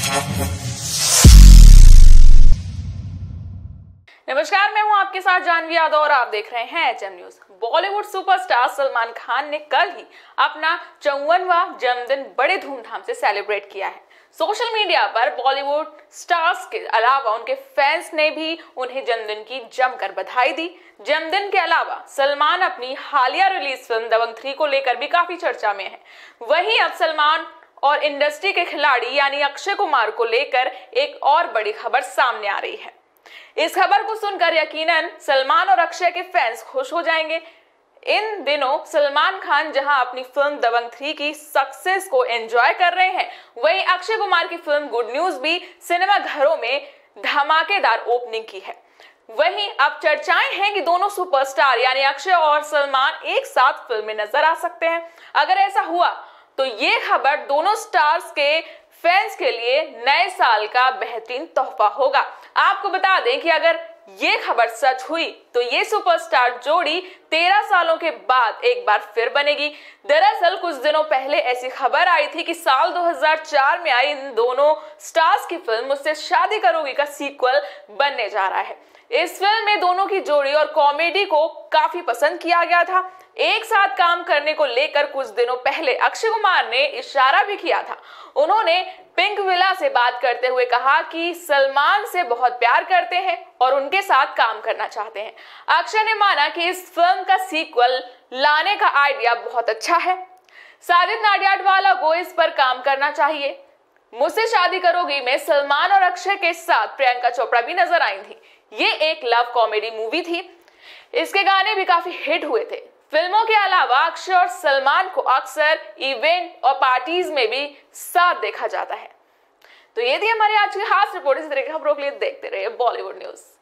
नमस्कार, मैं हूं आपके साथ जानवी यादव और आप देख रहे हैं HM news. Bollywood superstar Salman Khan ने कल ही अपना 54वां जन्मदिन बड़े धूमधाम से सेलिब्रेट किया है। सोशल मीडिया पर बॉलीवुड स्टार्स के अलावा उनके फैंस ने भी उन्हें जन्मदिन की जमकर बधाई दी। जन्मदिन के अलावा सलमान अपनी हालिया रिलीज फिल्म दबंग 3 को लेकर भी काफी चर्चा में है। वहीं अब सलमान और इंडस्ट्री के खिलाड़ी यानी अक्षय कुमार को लेकर एक और बड़ी खबर सामने आ रही है। इस खबर को सुनकर यकीनन सलमान और अक्षय के फैंस खुश हो जाएंगे। इन दिनों सलमान खान जहां अपनी फिल्म दबंग 3 की सक्सेस को एंजॉय कर रहे हैं, वहीं अक्षय कुमार की फिल्म गुड न्यूज भी सिनेमा घरों में धमाकेदार ओपनिंग की है। वहीं अब चर्चाएं हैं कि दोनों सुपरस्टार यानी अक्षय और सलमान एक साथ फिल्म में नजर आ सकते हैं। अगर ऐसा हुआ तो ये खबर दोनों स्टार्स के फैंस के लिए नए साल का बेहतरीन तोहफा होगा। आपको बता दें कि अगर ये खबर सच हुई तो ये सुपरस्टार जोड़ी 13 सालों के बाद एक बार फिर बनेगी। दरअसल कुछ दिनों पहले ऐसी खबर आई थी कि साल 2004 में आई इन दोनों स्टार्स की फिल्म मुझसे शादी करोगी का सीक्वल बनने जा रहा है। इस फिल्म में दोनों की जोड़ी और कॉमेडी को काफी पसंद किया गया था। एक साथ काम करने को लेकर कुछ दिनों पहले अक्षय कुमार ने इशारा भी किया था। उन्होंने पिंक विला से बात करते हुए कहा कि सलमान से बहुत प्यार करते हैं और उनके साथ काम करना चाहते हैं। अक्षय ने माना कि इस फिल्म का सीक्वल लाने का आइडिया बहुत अच्छा है। साजिद नाडियाडवाला को इस पर काम करना चाहिए। मुझसे शादी करोगी में सलमान और अक्षय के साथ प्रियंका चोपड़ा भी नजर आई थी। ये एक लव कॉमेडी मूवी थी। इसके गाने भी काफी हिट हुए थे। फिल्मों के अलावा अक्षय और सलमान को अक्सर इवेंट और पार्टीज में भी साथ देखा जाता है। तो ये थी हमारी आज की खास रिपोर्ट। इस तरह की खबरों के लिए देखते रहिए बॉलीवुड न्यूज।